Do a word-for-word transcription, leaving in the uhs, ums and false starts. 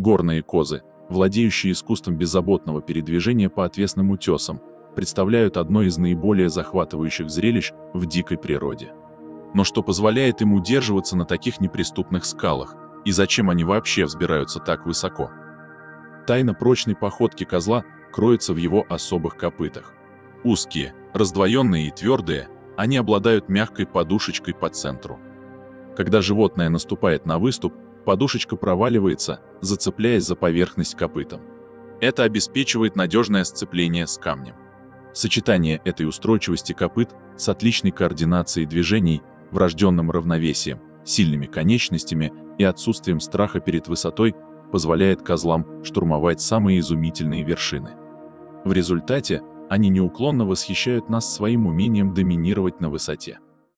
Горные козы, владеющие искусством беззаботного передвижения по отвесным утесам, представляют одно из наиболее захватывающих зрелищ в дикой природе. Но что позволяет им удерживаться на таких неприступных скалах, и зачем они вообще взбираются так высоко? Тайна прочной походки козла кроется в его особых копытах. Узкие, раздвоенные и твердые, они обладают мягкой подушечкой по центру. Когда животное наступает на выступ, подушечка проваливается, зацепляясь за поверхность копытом. Это обеспечивает надежное сцепление с камнем. Сочетание этой устойчивости копыт с отличной координацией движений, врожденным равновесием, сильными конечностями и отсутствием страха перед высотой позволяет козлам штурмовать самые изумительные вершины. В результате они неуклонно восхищают нас своим умением доминировать на высоте.